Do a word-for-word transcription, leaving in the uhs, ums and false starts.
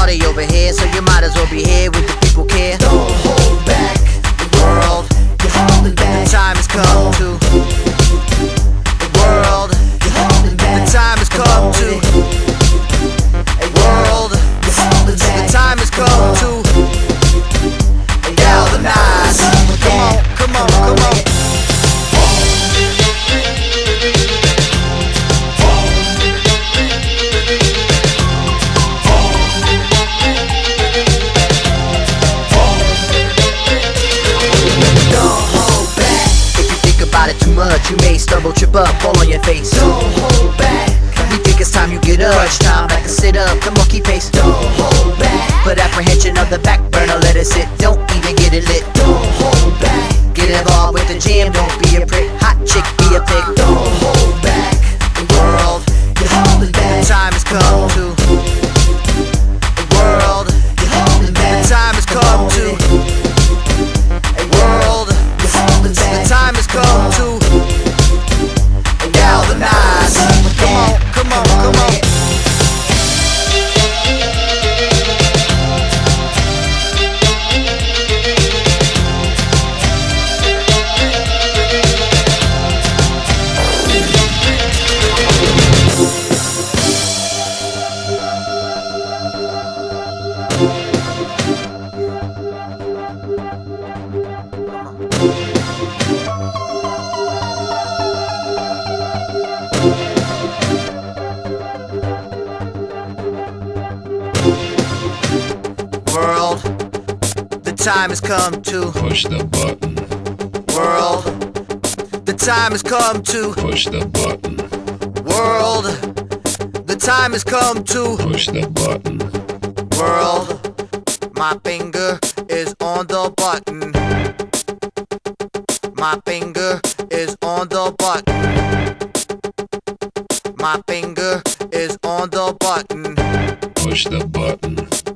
party over here, so you might as well be here with the people care. Don't hold back the World, you're holding back. the time has come to. The world, You're holding back. the time has come to. World, You're holding back. the time has come to galvanize. Come on, come on, come on. Too much, you may stumble, trip up, fall on your face. Don't hold back. We think it's time you get up. Crunch time, like a sit up, the monkey pace. Don't hold back. Put apprehension of the back burner, let it sit. Don't even get it lit. Don't hold back. Get involved with the jam, don't be a prick. Hot chick, be a pig. Don't hold back. The world, You're holding back. the time has come to. The world, You're holding back. the time has come to. World, You're holding the back. time has come to galvanize. Come on, come on, come on. World, the time has come to. Push the button. World, the time has come to. Push the button. World, the time has come to. Push the button. World, my finger is on the button. My finger is on the button. My finger is on the button. Push the button.